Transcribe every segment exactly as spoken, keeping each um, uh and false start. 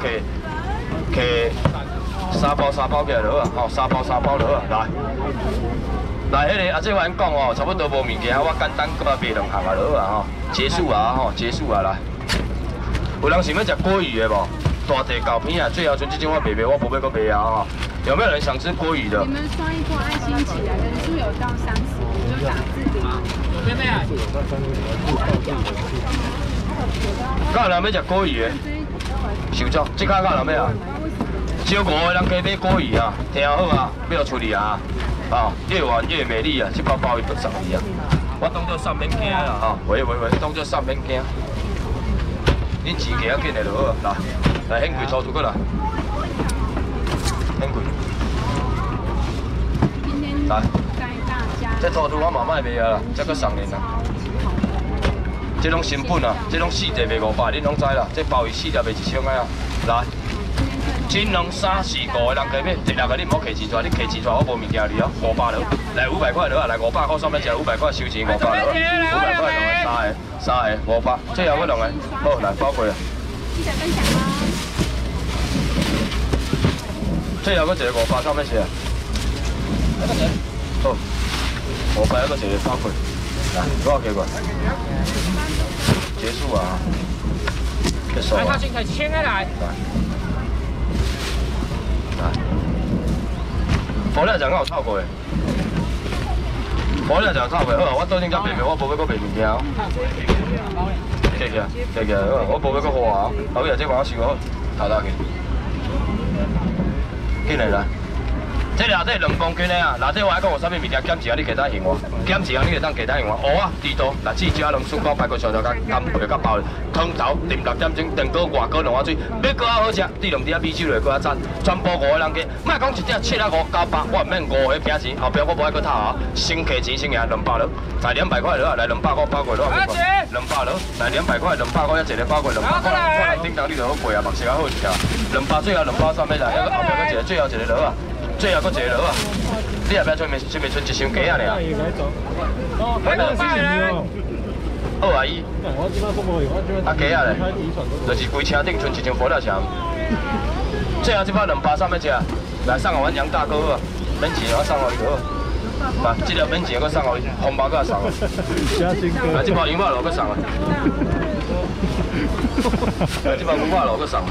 摕摕三包三包起来就好啊，吼，三包三包就好啊，来。来，迄个啊，即我讲哦，差不多无物件，我简单搁卖两项啊，就好啊吼，结束啊吼，结束啊来。有人想要食鲑鱼的无？大地搞片啊，最后剩这种我卖卖，我不要搁卖啊吼。有没有人想吃鲑鱼的？ 你们刷一波爱心起来，人数有到三十，就打字给我。妹妹啊。 敢有人要食鲑鱼的？收走，即刻敢有人要啊？只有五个人可以买鲑鱼啊，听好啊，要处理啊。 啊，越玩越美丽啊！这包鲍鱼不少你啊，我当做上面惊啦啊！喂喂喂，当做上面惊。恁钱给啊紧的就好，来来显贵抽出过来，显贵。来，这抽出我嘛卖卖啊啦，这个送恁啦。这种成本啊，这种四只卖五百，恁拢知啦。这鲍鱼四只卖一千个啊，来。 金龙三四五个人可以买，一六个你唔好客钱出来，你客钱出来我无物件你哦，五百了，来五百块了啊，来五百块上面只五百块收钱五百了，五百块两个三个，三个五百，最后嗰两个，好来包过啊。 记得分享哦。 最後嗰隻五百三咩事啊？好，五百一個隻包過，嗱，多少幾個？結束啊！結束啊！ 他先睇千起來。 火料醬我有炒過嘅，火料醬炒過，好，我到陣間賣賣，我無要擱賣物件哦。謝謝，謝謝，我無要擱貨啊，後日即話我試過，頭頭去，進來啦。這內底兩公斤的啊，內底我愛講有啥物物件減一下，你其他行我，減一下你就當其他行我。蚵仔、豬肚、嗱芝士、龍筍包、排骨、腸頭甲、干貝甲包湯頭，啉六點鐘，電鍋外鍋兩碗水，要閣較好食，滴兩滴啊米酒落閣較讚，全部五個人加，莫講一隻七啊五九百，我唔免五個拼錢，後壁我無愛閣掏啊，先客錢先贏兩百了，來兩百塊了，來兩百個包過了，兩百了，來兩百塊兩百個一隻的包過兩百塊，可能頂當你就好貴啊，目色較好食啊，兩百最後兩百三咩啦，後壁嗰一個最後一個了啊。 最後嗰一個落啊！你後壁出面出面剩一箱雞啊爾。 還兩百咧。 好啊姨。啊雞啊咧，就是規車頂剩一箱火料腸。最後這包兩百三要食，來送我阮楊大哥啊，免錢我送互你好。啊，這條免錢我送互你，紅包佮送啊。來這包羊肉爐佮送啊。 即摆牛肉爐佮送，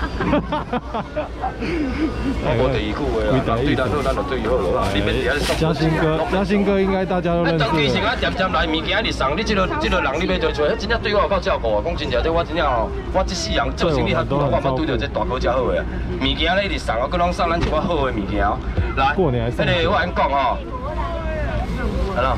我無第二句話啊，對咱好，咱就對伊好咯啊。你免伫遐送。 嘉兴哥，嘉兴哥应该大家都认识。 當期是我漸漸來物件你送，你這個這個人你要對出，真正對我有夠照顧啊！講真正，這我真正吼，我這世人做生意較久，我冇拄到這大哥遮好嘅啊。物件咧，你送我，佮攏送咱一寡好嘅物件哦。來，迄個我安講吼，係咯。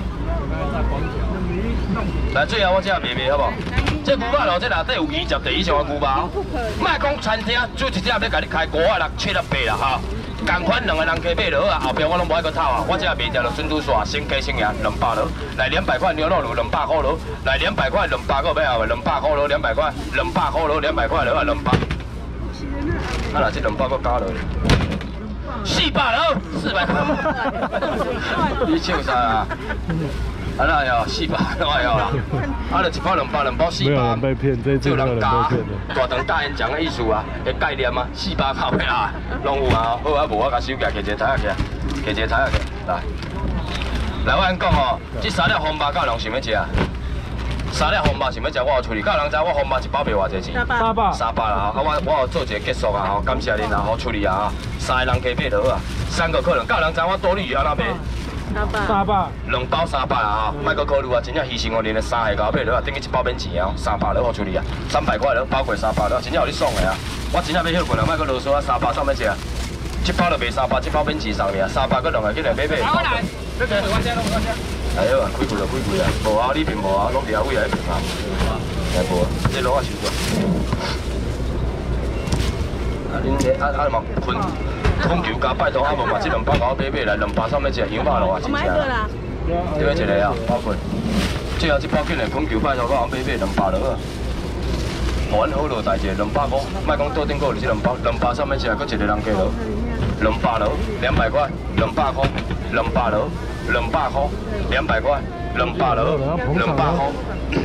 來，最後我這樣賣賣好無？ 这牛肉爐這內底有二十個以上的牛肉，莫講餐廳做一隻要甲你開五啊六七啊八啦哈，同款兩個人去買就好啊，後邊我攏無愛擱掏啊，我這賣掉就準拄煞，先加先贏兩百了，來兩百塊牛肉爐兩百塊了，來兩百塊兩百個要後兩百塊了，兩百塊兩百塊了，兩百塊了啊兩百，啊嗱這兩百個加落，四百了，四百塊，你笑啥啊？ 啊那呀，四百哎呀，啊就一包两百，两包四百， 没有人被骗，这次有人加被骗的。 大肠大烟肠的意思啊，的概念啊，四百靠的啊，拢有啊。好啊，无我甲手架，摕一个台仔起来，摕一个台仔起来，来，来我安讲哦，这三粒红肉有人想要食？三粒红肉想要食，我有处理。有人知我红肉一包卖偌济钱？ 三百， 三百啦吼，啊我我有做一个结束啊吼，感谢恁啊，好处理啊，三个人加买就好啊，三个可能。有人知我多利鱼安怎卖？ 三百， 两包三百啊！莫阁考虑啊，真正牺牲我连个三个搞买了啊，等于一包免钱啊，三百了好处理啊，三百块了包过三百了，真正有你爽的啊！我真正要休困了，莫阁啰嗦啊，三百送要食，一包就卖三百，一包免钱送尔，三百搁两个进来买买。 好来，这个我先弄我先。 哎呦，开贵就开贵啊，无啊，你平无啊，拢伫遐位来平啊，哎无，这攞我收过。啊，恁这啊啊嘛困。 空球加拜托啊，无嘛，这两包甲我买买来，两包送要食羊肉咯啊，真正。对一个啊，包括。最后这包紧来空球拜托甲我买买两包落啊。完好落大只，两百块，莫讲多顶个，就是两包，两包送要食，搁一个人加落。两百落，两百块，两百块，两百落，两百块，两百块，两百落，两百块。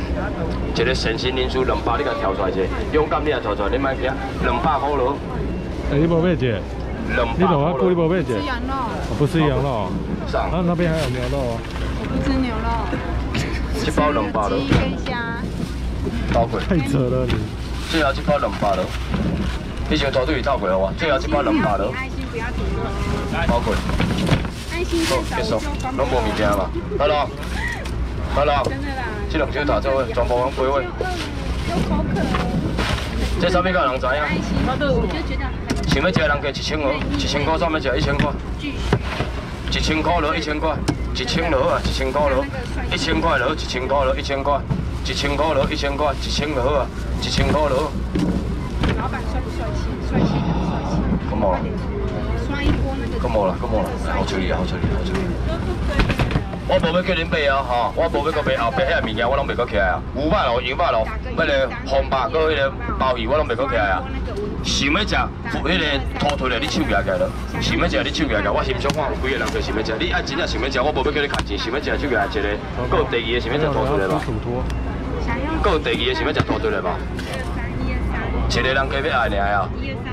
一个诚心人数两百，你甲挑出来者，勇敢你也挑出来，你莫惊，两百块落。 哎，你无买姐？ 两你怎么不你无买姐？ 吃羊肉， 不吃羊肉。 上。 啊，那边还有牛肉哦。 我不吃牛肉。 一包两百了。 鸡跟虾。 包过。 太扯了你。 最后一包两百了。以前团队透过我，最后一包两百了。 爱心不要停哦。 包过。 爱心好，结束。拢无物件嘛。好了。好了。 真的啦。 这两手打做位，全部往归位。 有口渴。 这上面个人知影？ 我就觉得。 想要食的人加一千块，一千块上面食一千块。一千块落一千块，一千落啊，一千块落，一千块落，一千块落，一千块，一千块落，一千块，一千落啊，一千块落。 老板帅不帅气？帅气很帅气。 咁冇啦。 刷一波那个。 咁冇啦，咁冇啦，好处理啊，好处理，好处理。我无要叫恁买啊，吼，我无要搁买后壁遐物件，我拢袂搁起来啊。牛肉咯，羊肉咯，迄个红白搁迄个鲍鱼，我拢袂搁起来啊。想要食，迄个拖腿的，你手举起来咯。想要食，你手举起来。我欣赏看有几个人就想要食，你爱真正想要食，我无要叫你砍钱。想要食手举来一个，搁有第二个想要食拖腿的吧？搁有第二个想要食拖腿的吧？一个人加要爱尔啊。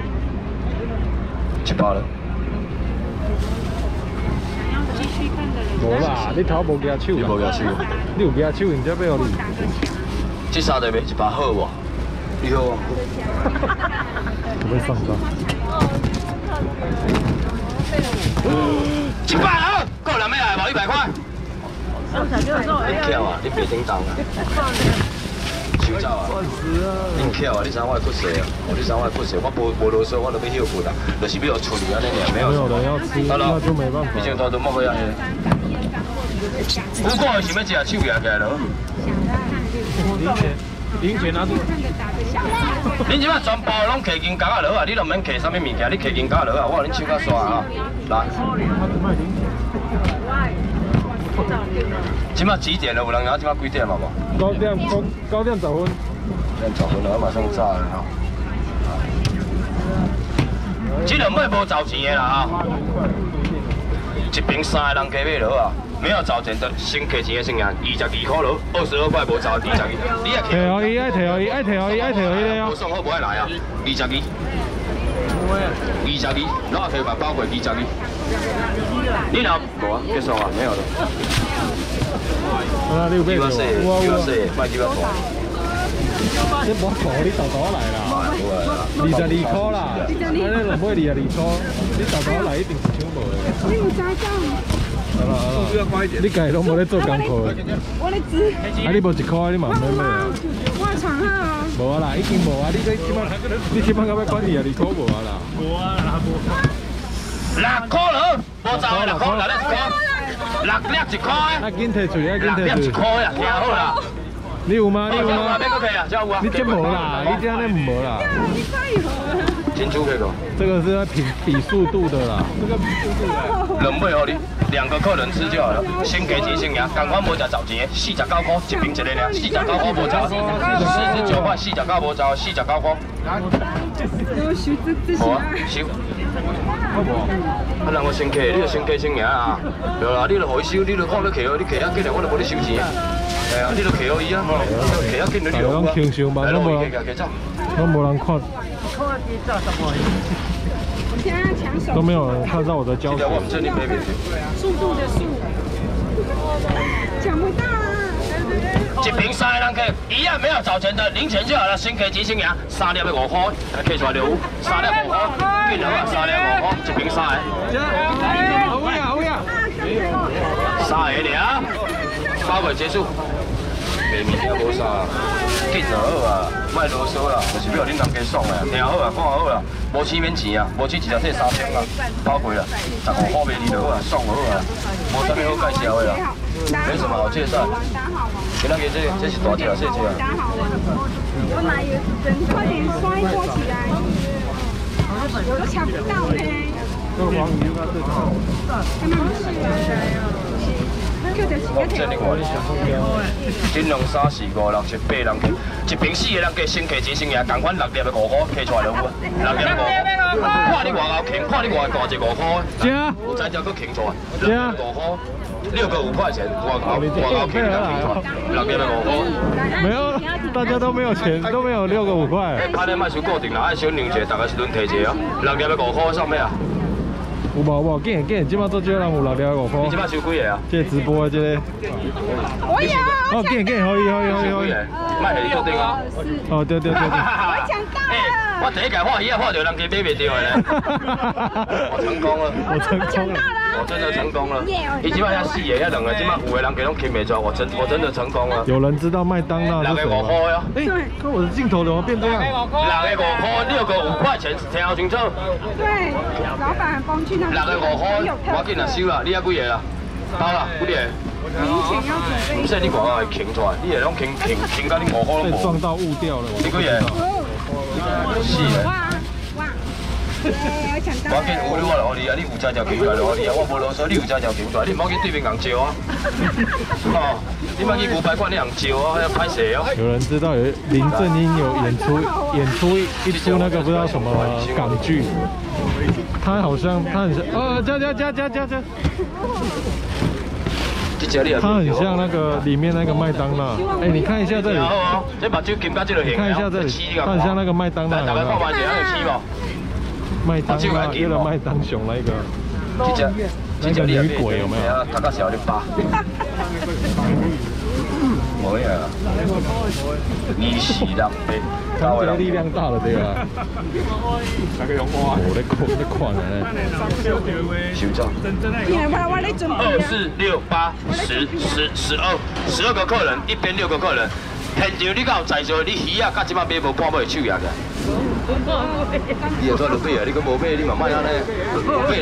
一包了。 无啦，你头无举手。 你无举手。 你有举手，人家要你。 这三个卖一包好无？你好。 准备上当。 一百好，够人要来无？一百块。你巧啊，你别叮当啊。收走啊！你巧啊，你知影我的骨髓啊？哦，你知影我的骨髓？我无无啰嗦，我都要休困啊，就是要处理安尼尔，没有。 没有人要吃，那就没办法。 以前团队莫去啊。不过想要食手举起来咯。 零钱，零钱拿住。 恁即摆全部拢摕金角啊落啊，你都免摕啥物物件，你摕金角落啊，我恁手较刷啊，来。即摆几点了？有人晓即摆几点嘛无？ 九点九九点十分。 九点十分了，我马上炸了哈。这两尾无找钱的啦哈，一瓶三个人加买落啊。没有找钱的，先给钱的先赢，二十二块落，二十二块无找，二十二，你也摕互伊，爱摕互伊，爱摕互伊，爱摕互伊了。 无送好不爱来啊，二十二，二十二，攞下佢把包过二十二。你若无啊，结束啊，没有了。 啊，你有买着？ 有啊有啊，卖几百块。 这无错，你豆豆来啦，二十二块啦，安尼就买二十二块，你豆豆来一定是抢无的。 你有加酱？ 好啦好啦，你家拢无咧做功课。 我咧煮。 啊，你无一块，你嘛唔免买啊？ 我床啊。 无啊啦，已经无啊，你这即摆，你即摆到尾管二十二块无啊啦？无啊啦，无。 六块了，无找六块，六粒一块，六粒一块。 啊，紧摕出，啊，紧摕出。 六粒一块啊，听好啦。 你有吗？你有吗？ 哪边个可以啊？叫我啊。 你真无啦，你这样那无啦。 你太好了。 进出这个。 这个是要比比速度的啦。这个比速度的。 人尾互你，两个客人吃就好了。先给钱先赢，赶快无食找钱的，四十九块一瓶一个尔，四十九块无找，四十九块四十九无找，四十九块。 有收这这些。 无啊，收。啊，人我先客，你就先客先赢啊。对啦，你就互伊收，你就看你客，你客啊紧来，我就无你收钱。哎呀，你就客互伊啊，客啊紧你就。 拢轻松吧，拢无人，拢无人看。都没有人看到我的胶水。 速度的速，抢不到啊！ 一瓶三个人客，一样没有找钱的，零钱就好了，先客钱先赢，三粒要五块，客出来就有，三粒五块，见到啊，三粒五块，一瓶三个。 好呀好呀， 三个尔，包会结束。卖物件无啥，紧就好啊，莫啰嗦啦，就是要恁人家爽啊，听好啊，讲好啊，无钱免钱啊，无钱一条这三千啊，包过啦，十五块卖你就好啊，爽就好啊，无啥物好介绍的啦，没什么好介绍。今仔日这这是大只啊，小只啊。 我哪有人快点刷一波起来，我都抢不到呢。 这个黄鱼它最好。 干嘛不是啊？ 我这另外一项，斤两三四五六七八人，一瓶四个人加先客钱先赢，同款六粒的五块，摕出来就有啊，六粒的五块，看看你外后轻，看你外大一五块， 加有才叫佫轻出来， 加五块，六个五块钱，外后外后轻才轻出来，六个五块。 没有，大家都没有钱，都没有六个五块。 拍咧卖收固定啦，爱小两者，大概是轮提一个哦，六个五块上尾啊。 有无有无？竟然竟然，即摆做少人有六条五块。 你即摆收几个啊？ 这直播的这个。 我有。 哦，竟然竟然可以可以可以可以。 卖下你决定啊。 哦，对对对对。 我抢到了。 我第一届画鱼啊，画到人家买袂到的咧。我成功了。 我成功了。 我真的成功了。你即摆遐四个、遐两个，即摆有的人给拢牵袂住，我真我真的成功了。 有人知道麦当劳是什么吗？哎，看我的镜头怎么变这样？ 六个五块，六个五块钱，听好清楚。 对，老板很风趣那。 六个五块，我紧来收啦，你遐几个啦？包啦，几个？ 零钱要准备。 不是你外口会轻出来，你会拢轻轻轻到你五块拢被无。 撞到雾掉了。 你几个？四个。 哇哇！我抢到。 我紧有你我来互你啊，你有才条轻出来就互你啊，我无啰嗦，你有才条轻出来，你唔好去对面人招啊。哦，你莫去五百块你人招啊，还要拍摄哦。 有人知道有林正英有演出演出一出那个不知道什么港剧，他好像他很像哦加加加加加加，他很像那个里面那个麦当劳。哎，你看一下这里， 这把酒金到这个你看一下这里，他很像那个麦当劳。 大家看完一下，有吃无？ 麦当劳，为了麦当熊那个，那个女鬼有没有？ 他个小的疤。冇嘢啦，二時啦， 他这个力量大了对吧？我在看在看呢。 收账。二四六八十十十二十二个客人，一边六个客人。现场你到在座，你鱼啊，甲即摆买无看买手举起来。你又做落尾啊？你搁无买，你嘛莫安尼。